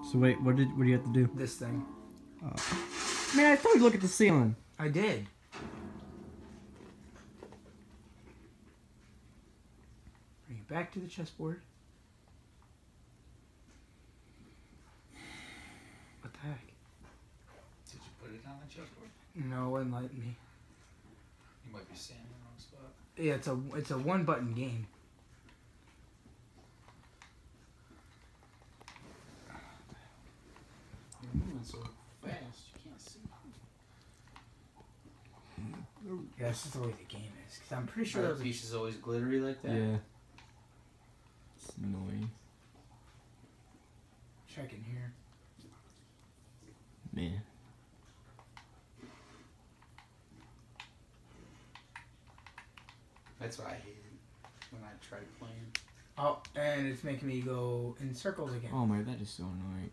So wait, what do you have to do? This thing. Man, I told you to look at the ceiling. I did. Bring it back to the chessboard. What the heck? Did you put it on the chessboard? No, it wouldn't let me. You might be standing in the wrong spot. Yeah, it's a one button game. You're moving so fast, you can't see. Yeah, that's just the way the game is. Cause I'm pretty sure Are that the was pieces always glittery like that? Yeah. It's annoying. checking here. Man. That's what I hated when I tried playing. Oh, and it's making me go in circles again. Oh my, that is so annoying.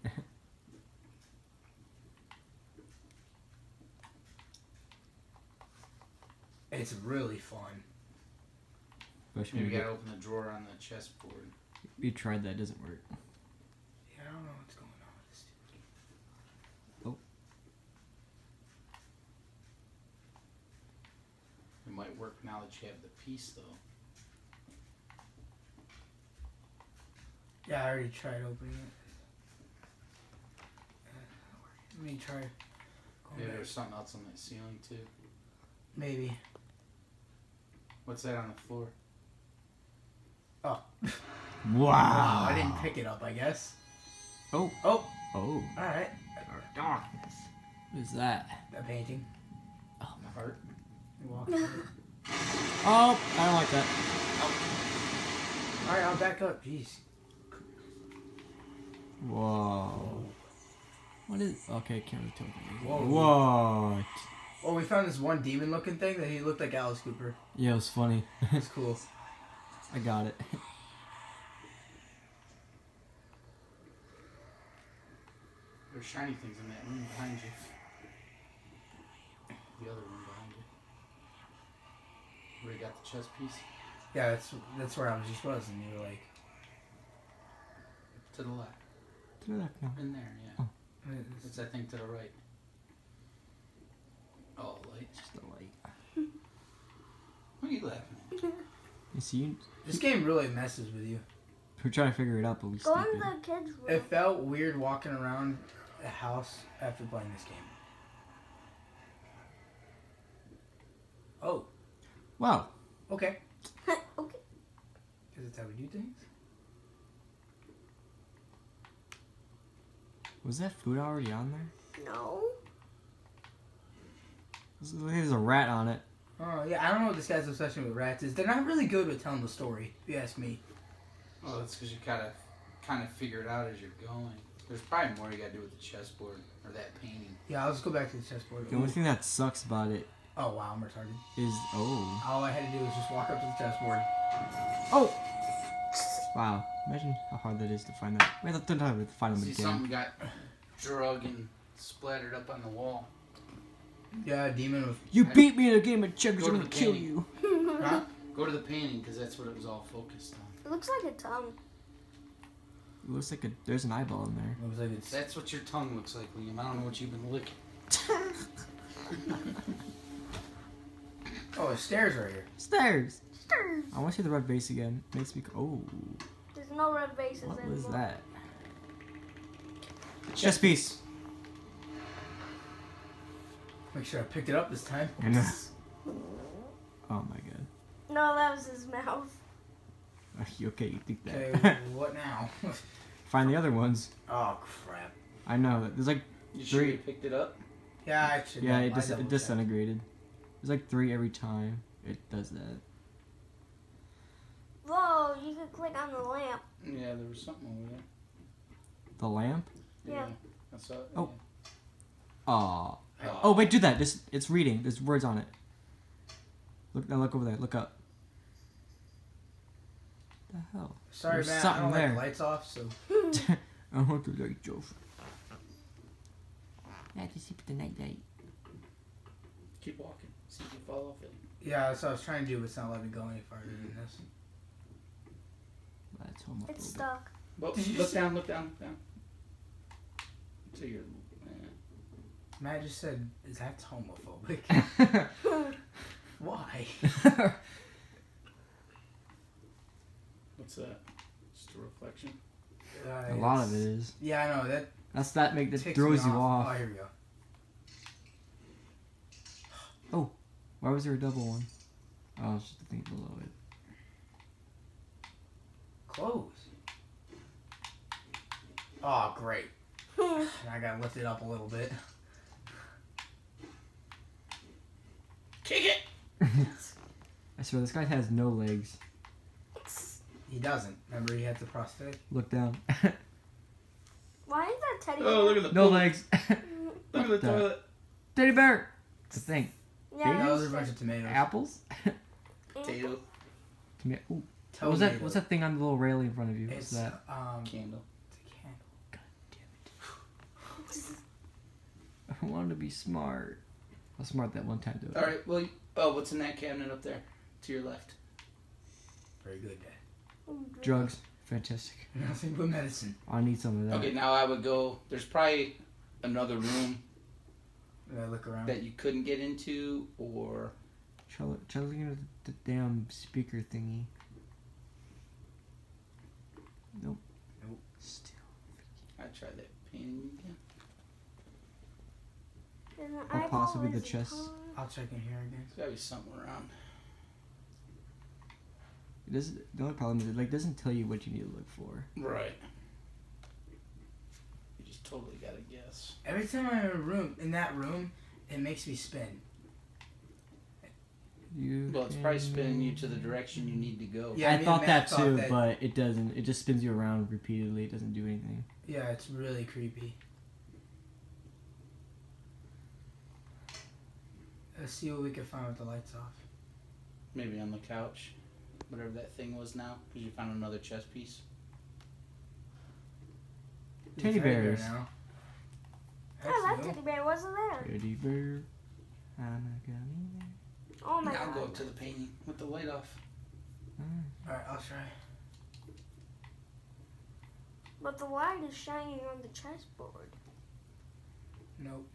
It's really fun. Especially Maybe when you you gotta open the drawer on the chessboard. we tried that, it doesn't work. Yeah, I don't know what's going on with this dude. Oh. It might work now that you have the piece, though. Yeah, I already tried opening it. Let me try. Maybe there's something else on that ceiling, too. Maybe. What's that on the floor? Oh. Wow. I didn't pick it up, I guess. Oh. Oh. Oh. Alright. Darkness. What is that? That painting. Oh The heart? You walk through it. Oh, I don't like that. Alright, I'll back up. Jeez. Whoa. What is? Okay, can't really tell what it is. Whoa. What? Oh, we found this one demon looking thing that he looked like Alice Cooper. Yeah, it was funny. It's cool. I got it. There's shiny things in that room behind you. The other room behind you. Where you got the chess piece? Yeah, that's where I was just was, and you were like, To the left. To the left now. In there, yeah. Oh. It's that thing to the right. Oh, light. Just the light. What are you laughing at? You see, this game really messes with you. we're trying to figure it out, but we Go in stupid. the kids' room. It felt weird walking around a house after playing this game. Oh, Wow. okay. Okay. Because that's how we do things. Was that food already on there? No. There's a rat on it. Oh, yeah, I don't know what this guy's obsession with rats is. They're not really good with telling the story, if you ask me. Well, that's because you gotta kind of figure it out as you're going. There's probably more you gotta do with the chessboard or that painting. Yeah, I'll just go back to the chessboard. The only thing that sucks about it Oh, wow, I'm retarded. is All I had to do was just walk up to the chessboard. oh. Wow. Imagine how hard that is to find that. Wait, don't have to find them See, again. something got drug and splattered up on the wall. Yeah, a demon with... You beat me in a game of checkers. Go to I'm gonna the kill painting. you. Huh? Go to the painting because that's what it was all focused on. It looks like a tongue. It looks like there's an eyeball in there. It was like it's... That's what your tongue looks like, Liam. I don't know what you've been licking. Oh, there's stairs right here. Stairs. Stairs. I want to see the red base again. Makes me. Oh. There's no red bases What anymore. was that? Chess piece. Make sure I picked it up this time. I know. Oh my god. No, that was his mouth. Okay, you think that. Okay, what now? Find the other ones. Oh, crap. I know. There's like You sure Three. you picked it up? Yeah, I should yeah, I it double-checked. disintegrated. There's like 3 every time it does that. Whoa, you could click on the lamp. Yeah, there was something over there. The lamp. Yeah. I saw it. Oh. Aw. Yeah. Oh wait, do that. It's reading. There's words on it. Look now. Look over there. Look up. What the hell? Sorry, There's man. I something don't like there. the lights off, so... I want to light off. I have to see the night light. Keep walking. See if you fall off it. Yeah, that's what I was trying to do, but it's not letting me go any farther than this. That's homophobic. It's stuck. Well, Did you look see- down, look down, look down. To your. Matt just said, "Is that homophobic?" Why? What's that? Just a reflection. A lot of it is. Yeah, I know that. That ticks me throws you off. Oh, here we go. Why was there a double one? Oh, it's just the thing below it. Close. Oh, great. I gotta lift it up a little bit. Kick it! I swear, this guy has no legs. He doesn't. Remember, he had the prosthetic. Look down. Why is that teddy? Oh, look at the No poop. legs. Look at the What the- toilet. Teddy bear. It's a thing. Yeah, That was a it's bunch of tomatoes. Apples. Potato. Ooh. What was Tomato. that? What's that thing on the little railing in front of you? What's It's that? Candle. It's a candle. I wanted to be smart. I was smart that one time though. All right. Well. Oh, what's in that cabinet up there? To your left. Very good, Dad. Drugs. Fantastic. Nothing but medicine. I need some of that. Okay. Now I would go. There's probably another room Did I look around? that you couldn't get into, or Try looking at the damn speaker thingy. Nope. Nope. Still. I try that painting again. Or possibly the chest. I'll check in here again. There's gotta be something around. It doesn't. The only problem is it doesn't tell you what you need to look for. Right. You just totally gotta guess. Every time I'm in that room, it makes me spin. Well, it's probably spinning you to the direction you need to go. Yeah, I me thought and that Matt thought too, that- but it doesn't. It just spins you around repeatedly. It doesn't do anything. Yeah, it's really creepy. Let's see what we can find with the lights off. Maybe on the couch. Whatever that thing was now. Because you found another chess piece. The Teddy bears. now. I That's love new. teddy bear. Wasn't there? Teddy bear. I'm a gummy bear. Oh my Now god. go up to the painting with the light off. Alright, I'll try. But the light is shining on the chessboard. Nope.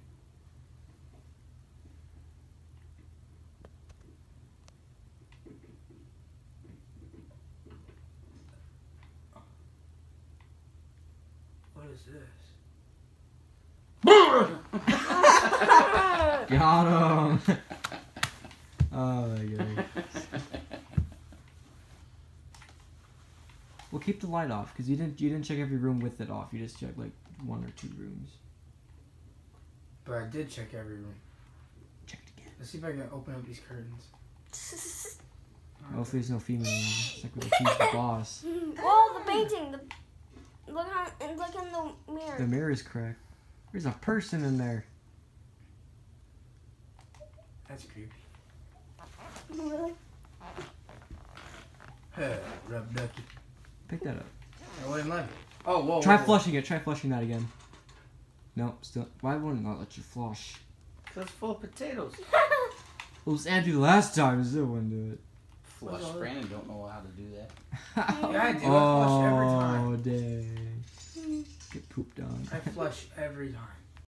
What is this? Got him. Oh my god. Well, keep the light off because you didn't check every room with it off. You just checked like 1 or 2 rooms. But I did check every room. Check it again. Let's see if I can open up these curtains. Hopefully there's no female in there. It's like with the boss. Oh, the painting. Look in the mirror. The mirror is cracked. There's a person in there. That's creepy. Really? Rub ducky. Pick that up. I wouldn't like it. Oh, whoa. Try whoa, whoa. flushing it. Try flushing that again. Nope, still. Why wouldn't I let you flush? Because it's full of potatoes. It was Andrew last time. Still wouldn't do it. Flush. Brandon don't know how to do that. Yeah, I do. I flush every Oh, time. dang. Get pooped on. I flush every time.